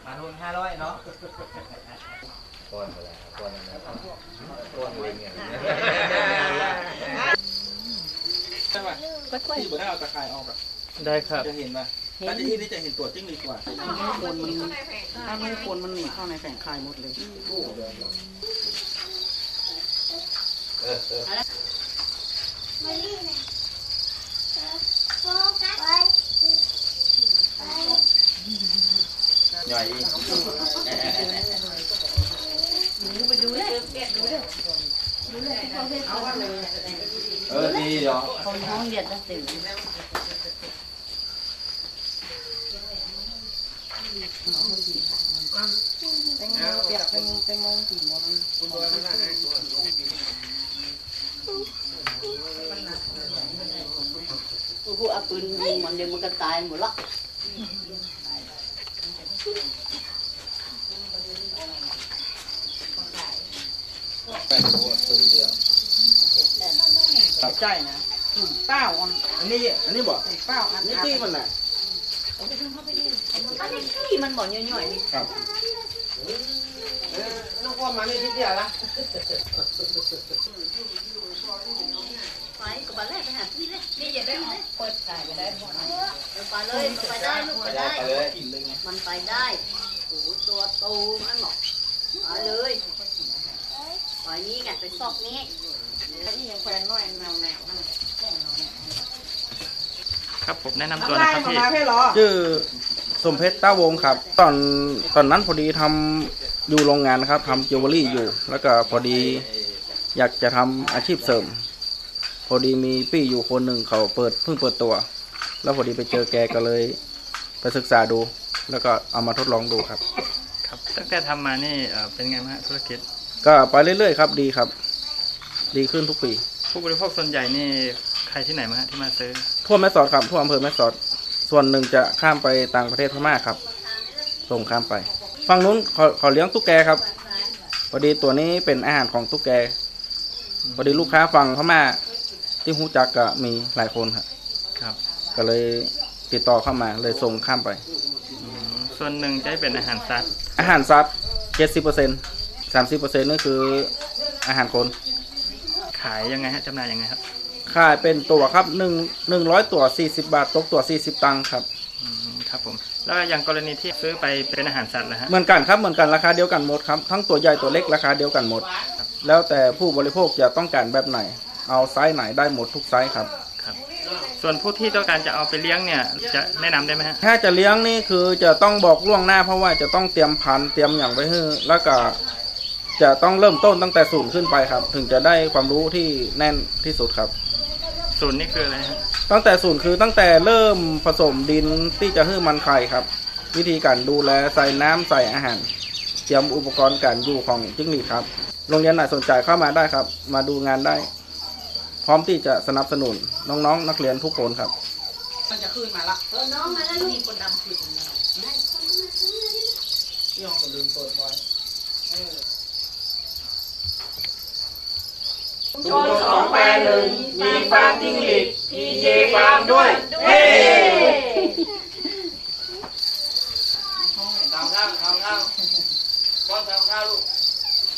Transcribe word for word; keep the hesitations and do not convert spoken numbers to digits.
ขาดทุนห้าร้อยเนาะก้อนอะไรก้อนอะไรก้อนเล็งอย่างนี้ใช่ป่ะที่บนหน้าเอาตะไคร้ออกอ่ะได้ครับจะเห็นป่ะถ้าที่นี่จะเห็นตัวจิ้งหรีดกว่าคนมันถ้าไม่คนมันเข้าในแฝงคายหมดเลยหน่อยไปดูเลยดูเลยดูเลยเขาเรียกเขาว่าเลยเออดีเหรอคนท้องเดือดแล้วตื่นแตงโมเปียกแตงแตงโมสีม่วงกูเอาปืนยิงมันเดี๋ยวมันก็ตายหมดละใจนะเป้าอันอันนี้อันนี้บอกเป้าอันนี้ที่มันน่ะอันนี้ขี้มันบ่ย่อยๆนี่ครับน้องพ่อมาไม่ทิศเดียวละไปก็ไปเลยไปหาพี่เลยนี่อย่าได้เปิดสายไปได้หมดไปเลยไปได้ลูกไปได้มันไปได้โอ้ตัวโตมันหรอกไปเลยไปนี้กันไปซอกนี้นี่ยังแขวนน้อยแนวแนวครับผมแนะนำตัวนะครับพี่ชื่อสมเพชรต้าวงครับตอนตอนนั้นพอดีทำอยู่โรงงานนะครับทำจิวเวลรี่อยู่แล้วก็พอดีอยากจะทำอาชีพเสริมพอดีมีพี่อยู่คนหนึ่งเขาเปิดเพิ่งเปิดตัวแล้วพอดีไปเจอแกก็เลยไปศึกษาดูแล้วก็เอามาทดลองดูครับครับตั้งแต่ทำมานี่เป็นไงบ้างธุรกิจก็ไปเรื่อยๆครับดีครับดีขึ้นทุกปีผู้บริโภคส่วนใหญ่นี่ใครที่ไหนมาที่มาซื้อทั่วแม่สอดครับทั่วอำเภอแม่สอดส่วนหนึ่งจะข้ามไปต่างประเทศพม่าครับส่งข้ามไปฝั่งนู้นเขาเขาเลี้ยงตุ๊กแกครับพอดีตัวนี้เป็นอาหารของตุ๊กแกพอดีลูกค้าฝั่งพม่าที่ฮู้จักก็มีหลายคนครับครับก็เลยติดต่อเข้ามาเลยส่งข้ามไปส่วนหนึ่งจะเป็นอาหารสัตว์อาหารสัตว์เจ็ดสิบเปอร์เซ็นต์สามสิบเปอร์เซ็นต์นั่นคืออาหารคนขายยังไงฮะจำหน่ายยังไงครับขายเป็นตัวครับหนึ่งหนึ่งร้อยตัวสี่สิบบาทตกตัวสี่สิบตังค์ครับครับผมแล้วอย่างกรณีที่ซื้อไปเป็นอาหารสัตว์นะฮะเหมือนกันครับเหมือนกันราคาเดียวกันหมดครับทั้งตัวใหญ่ตัวเล็กราคาเดียวกันหมดแล้วแต่ผู้บริโภคจะต้องการแบบไหนเอาไซส์ไหนได้หมดทุกไซส์ครับครับส่วนผู้ที่ต้องการจะเอาไปเลี้ยงเนี่ยจะแนะนำได้ไหมฮะถ้าจะเลี้ยงนี่คือจะต้องบอกล่วงหน้าเพราะว่าจะต้องเตรียมพันธุ์เตรียมอย่างไว้ให้แล้วก็จะต้องเริ่มต้นตั้งแต่ศูนย์ขึ้นไปครับถึงจะได้ความรู้ที่แน่นที่สุดครับศูนย์นี่คืออะไรฮะตั้งแต่ศูนย์คือตั้งแต่เริ่มผสมดินที่จะให้มันไข่ครับวิธีการดูแลใส่น้ำใส่อาหารเตรียมอุปกรณ์การอยู่ของจิ้งหรีดครับโรงเรียนไหนสนใจเข้ามาได้ครับมาดูงานได้พร้อมที่จะสนับสนุนน้องๆ น, นักเรียนทุกคนครับมันจะขึ้นมาละเออน้องมาแล้วลูกคนดำขึ้นได้คนมาซื้อที่ห้องก็ลืมเปิดไว้ชนสองแปดหนึ่งมีฟาร์มจิ้งหรีดพีเจฟาร์มด้วยเฮ้ทำข้าวทำข้าวป้อนทำข้าวลูก